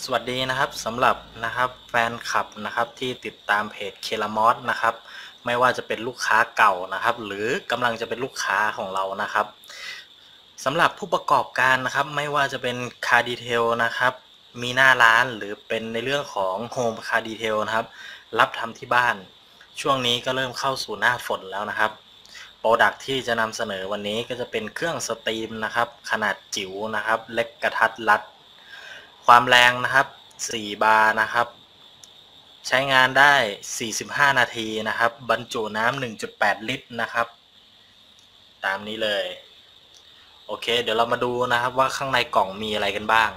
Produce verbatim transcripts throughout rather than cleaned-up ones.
สวัสดีนะครับสำหรับนะครับแฟนคลับนะครับที่ติดตามเพจเคลามอสนะครับไม่ว่าจะเป็นลูกค้าเก่านะครับหรือกำลังจะเป็นลูกค้าของเรานะครับสำหรับผู้ประกอบการนะครับไม่ว่าจะเป็นคาร์ดีเทลนะครับมีหน้าร้านหรือเป็นในเรื่องของโฮมคาร์ดีเทลนะครับรับทำที่บ้านช่วงนี้ก็เริ่มเข้าสู่หน้าฝนแล้วนะครับโปรดักที่จะนำเสนอวันนี้ก็จะเป็นเครื่องสตรีมนะครับขนาดจิ๋วนะครับเล็กกระทัดรัดความแรงนะครับสี่บาร์นะครับใช้งานได้สี่สิบห้านาทีนะครับบรรจุน้ำ หนึ่งจุดแปด ลิตรนะครับตามนี้เลยโอเคเดี๋ยวเรามาดูนะครับว่าข้างในกล่องมีอะไรกันบ้าง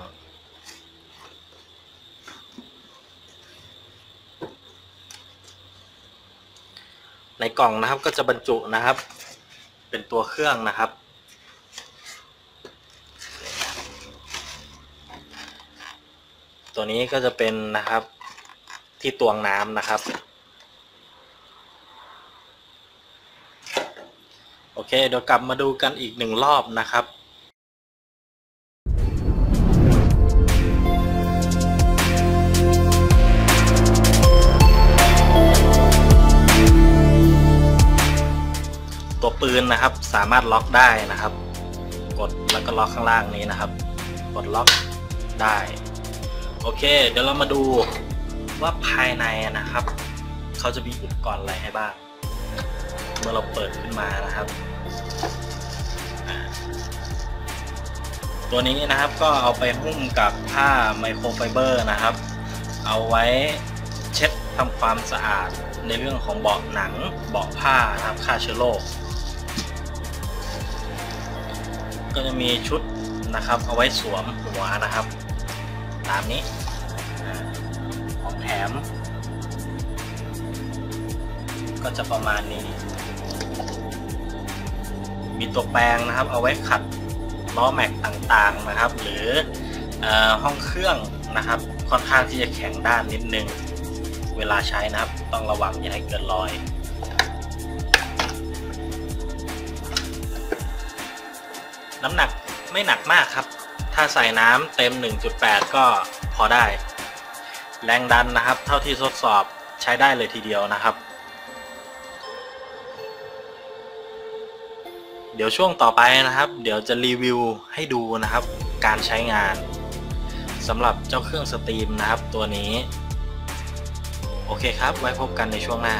ในกล่องนะครับก็จะบรรจุนะครับเป็นตัวเครื่องนะครับตัวนี้ก็จะเป็นนะครับที่ตวงน้ำนะครับโอเคเดี๋ยวกลับมาดูกันอีกหนึ่งรอบนะครับตัวปืนนะครับสามารถล็อกได้นะครับกดแล้วก็ล็อกข้างล่างนี้นะครับกดล็อกได้โอเคเดี๋ยวเรามาดูว่าภายในนะครับเขาจะมีอุปกรณ์อะไรให้บ้างเมื่อเราเปิดขึ้นมานะครับตัวนี้นะครับก็เอาไปหุ้มกับผ้าไมโครไฟเบอร์นะครับเอาไว้เช็ดทำความสะอาดในเรื่องของเบาะหนังเบาะผ้านะครับฆ่าเชื้อโรคก็จะมีชุดนะครับเอาไว้สวมหัวนะครับตามนี้ของแถมก็จะประมาณนี้มีตัวแปรงนะครับเอาไว้ขัดล้อแม็กต่างๆนะครับหรือห้องเครื่องนะครับค่อนข้างที่จะแข็งด้านนิดนึงเวลาใช้นะครับต้องระวังอย่าให้เกินรอยน้ำหนักไม่หนักมากครับถ้าใส่น้ำเต็ม หนึ่งจุดแปด ก็พอได้แรงดันนะครับเท่าที่ทดสอบใช้ได้เลยทีเดียวนะครับเดี๋ยวช่วงต่อไปนะครับเดี๋ยวจะรีวิวให้ดูนะครับการใช้งานสำหรับเจ้าเครื่องสตรีมนะครับตัวนี้โอเคครับไว้พบกันในช่วงหน้า